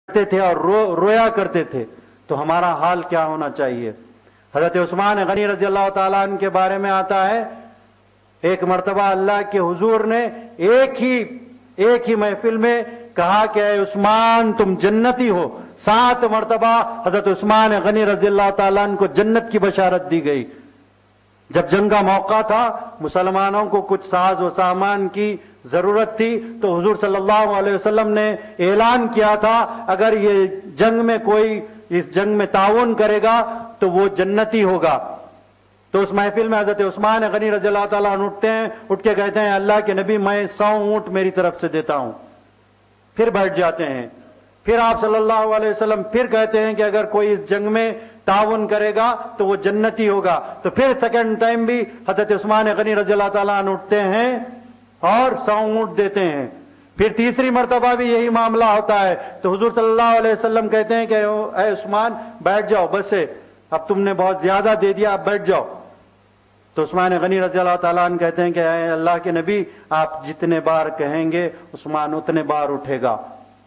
थे और रोया करते थे, तो हमारा हाल क्या होना चाहिए। हजरत उस्मान गनी रजी अल्लाह ताला अन्हु के बारे में आता है, एक मर्तबा अल्लाह के हुजूर ने एक ही महफिल में कहा कि ऐ उस्मान तुम जन्नती हो। 7 मर्तबा हजरत उस्मान गनी रजी अल्लाह ताला अन्हु को जन्नत की बशारत दी गई। जब जंग का मौका था, मुसलमानों को कुछ साज व सामान की जरूरत थी, तो हुजूर सल्लल्लाहु अलैहि वसल्लम ने ऐलान किया था, अगर ये जंग में कोई इस जंग में ताउन करेगा तो वो जन्नती होगा। तो उस महफिल में हजरत उस्मान गनी रज़ी अल्लाह ताला अन्हु उठते हैं, उठ के कहते हैं, अल्लाह के नबी मैं 100 ऊंट मेरी तरफ से देता हूं। फिर बैठ जाते हैं। फिर आप सल्लल्लाहु अलैहि वसल्लम फिर कहते हैं कि अगर कोई इस जंग में ताउन करेगा तो वो जन्नती होगा। तो फिर सेकंड टाइम भी हजरत उस्मान गनी रज़ी अल्लाह ताला अन्हु उठते हैं और 100 ऊंट देते हैं। फिर तीसरी मर्तबा भी यही मामला होता है, तो हुजूर सल्लल्लाहु अलैहि वसल्लम कहते हैं कि ऐ उस्मान बैठ जाओ, बस है, अब तुमने बहुत ज्यादा दे दिया, अब बैठ जाओ। तो उस्मान गनी रज़ी अल्लाह ताला अन्हु कहते हैं कि ऐ अल्लाह के नबी आप जितने बार कहेंगे उस्मान उतने बार उठेगा।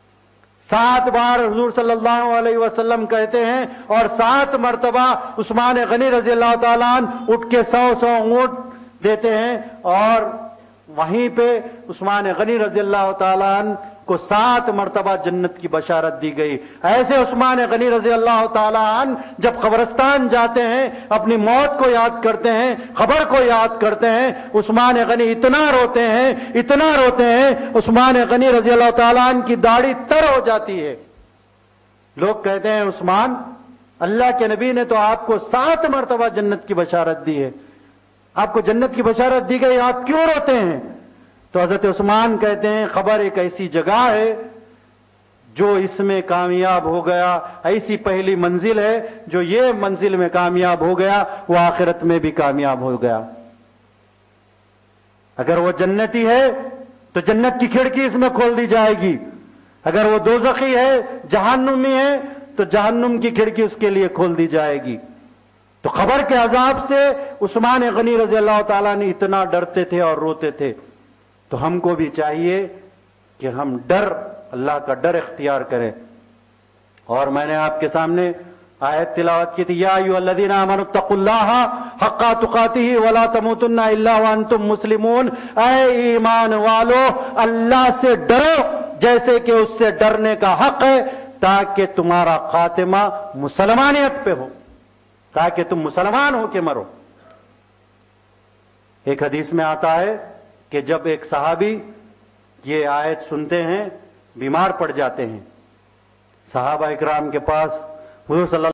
7 बार हुजूर सल्लल्लाहु अलैहि वसल्लम कहते हैं और 7 मर्तबा उस्मान गनी रज़ी अल्लाह ताला अन्हु उठ के 100 ऊंट देते हैं। और वहीं पे उस्मान गनी रज़ी अल्लाह ताला अन्हु को 7 मर्तबा जन्नत की बशारत दी गई। ऐसे उस्मान गनी रज़ी अल्लाह ताला अन्हु जब कब्रिस्तान जाते हैं, अपनी मौत को याद करते हैं, खबर को याद करते हैं, उस्मान गनी इतना रोते हैं, उस्मान गनी रज़ी अल्लाह ताला अन्हु की दाढ़ी तर हो जाती है। लोग कहते हैं, उस्मान अल्लाह के नबी ने तो आपको 7 मर्तबा जन्नत की बशारत दी है, आपको जन्नत की बशारत दी गई, आप क्यों रोते हैं? तो हजरत उस्मान कहते हैं, खबर एक ऐसी जगह है जो इसमें कामयाब हो गया, ऐसी पहली मंजिल है जो ये मंजिल में कामयाब हो गया वो आखिरत में भी कामयाब हो गया। अगर वो जन्नती है तो जन्नत की खिड़की इसमें खोल दी जाएगी, अगर वो दोज़खी है, जहन्नुमी है, तो जहन्नुम की खिड़की उसके लिए खोल दी जाएगी। तो खबर के अजाब से उस्मान गनी रज़ी अल्लाह ताला ने इतना डरते थे और रोते थे। तो हमको भी चाहिए कि हम अल्लाह का डर इख्तियार करें। और मैंने आपके सामने आयत तिलावत की थी, या अय्युहल्लज़ीना आमनुत्तक़ुल्लाहा हक़्क़ा तुक़ातिही वला तमूतुन्ना इल्ला व अंतुम मुस्लिमून। ऐ ईमान वालो, अल्लाह से डरो जैसे कि उससे डरने का हक है, ताकि तुम्हारा खातिमा मुसलमानियत पे हो, ताकि तुम मुसलमान हो के मरो। एक हदीस में आता है कि जब एक सहाबी ये आयत सुनते हैं, बीमार पड़ जाते हैं, सहाबा इकराम के पास हुजूर सल्लल्लाहु